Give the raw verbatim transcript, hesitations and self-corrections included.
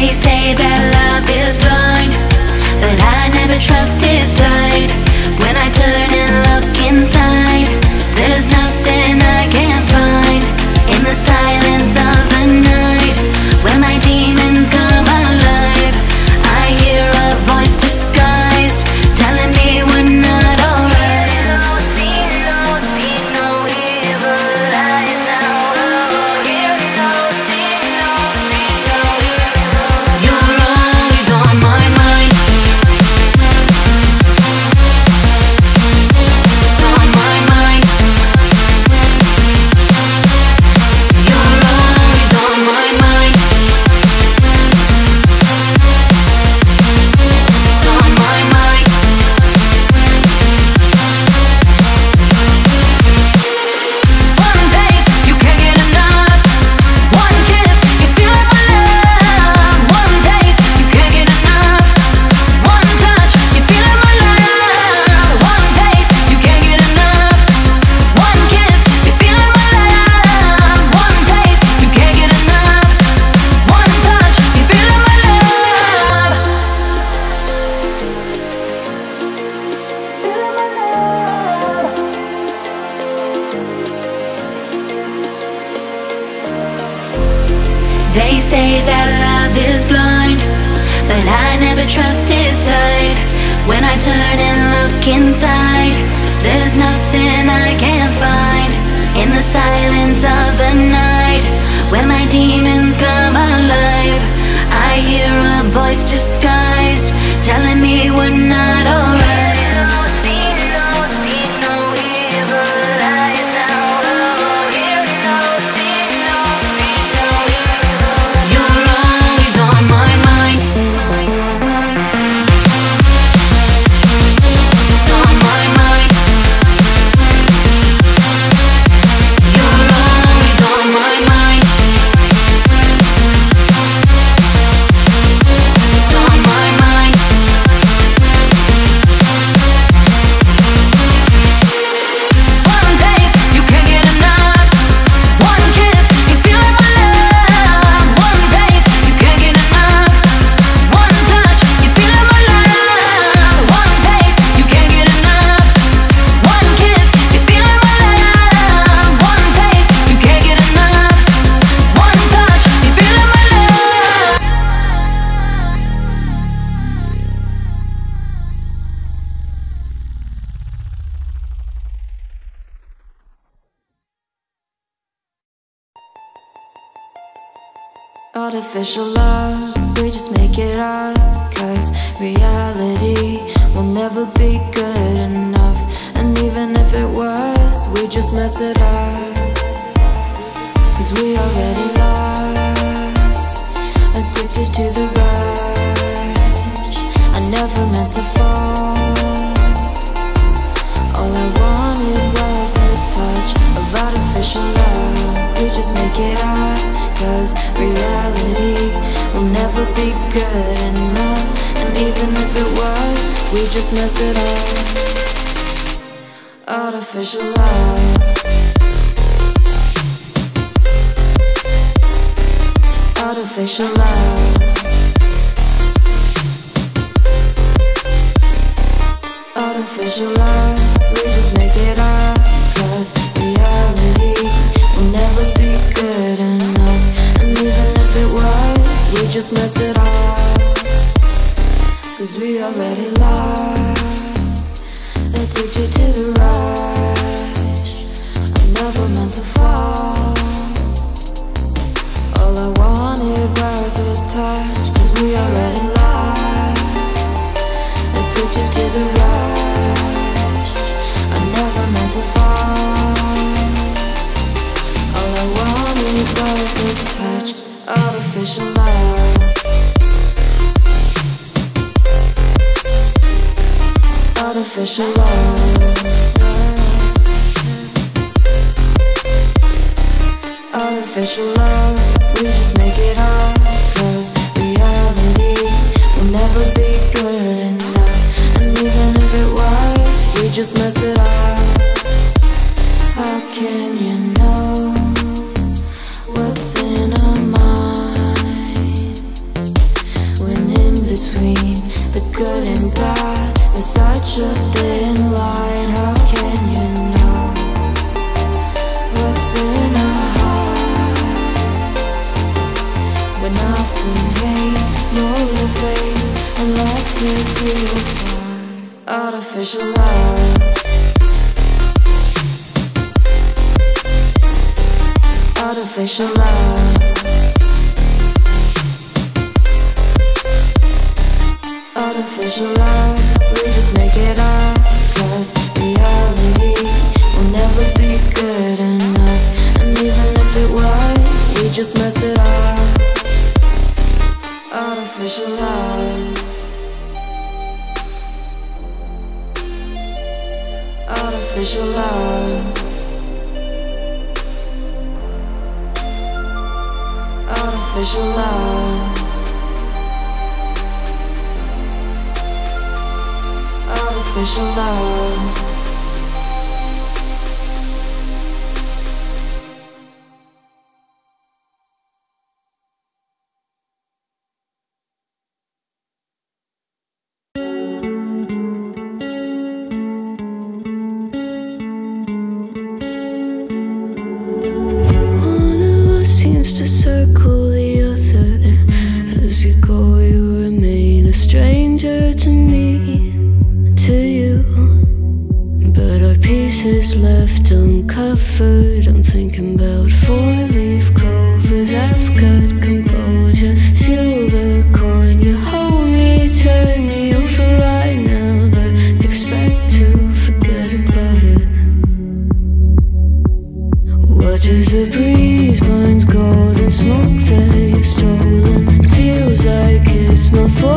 They say that love is blind, but I never trusted sight. When I turn and look inside, there's nothing I can't find. In the silence of the night, when my demons come alive, I hear a voice disguised, telling me we're not alright. You're always on my mind. On my mind. You're always on my mind. On my mind. One taste, you can't get enough. One kiss, you feel like my love. One taste, you can't get enough. One touch, you feel like my love. One taste, you can't get enough. One kiss, you feel like my love. One taste, you can't get enough. One touch, you feel like my love. They say that love is blind, but I never trusted sight. When I turn and look inside, there's nothing I can't find. In the silence of the night, when my demons come alive, I hear a voice disguised, telling me we're not alright. You're always on my mind. On my mind. You're always on my mind. On my mind. One taste, you can't get enough. One kiss, you feel like my love. One taste, you can't get enough. One touch, you feel like my love. One taste, you can't get enough. One kiss, you feel like my love. One taste, you can't get enough. One touch, you feel like my love. Artificial love, we just make it up, 'cause reality will never be good enough. And even if it was, we just mess it up, 'cause we already lost, addicted to the rush. I never meant to fall. All I wanted was a touch of artificial love. We just make it up, 'cause reality will never be good enough. And even if it was, we just mess it up. Artificial love. Artificial love. Artificial love. We just make it up, 'cause reality will never be good enough. And even if it was, we just mess it up, 'cause we already lost, addicted to the rush. I never meant to fall. All I wanted was a touch, 'cause we already lost, addicted to the rush. I never meant to fall. All I wanted was a touch. Artificial love. Artificial love. Artificial love. We just make it up, 'cause reality will never be good enough. And even if it was, we just mess it up. How can you know what's in our mind? and often hate motivates and love tears to find artificial love. Artificial love. Artificial love. We just make it up, 'cause reality will never be good enough. And even if it was, we just mess it up. Artificial love. Artificial love. Artificial love. Artificial love. One of us seems to circle the other. As you go, you remain a stranger to me, to you. But our pieces left uncovered. I'm thinking about four-leaf clovers. I've got composure, silver coin. You hold me, turn me over right now, but expect to forget about it. Watch as the breeze burns gold and smoke that you've stolen. Feels like it's my fault.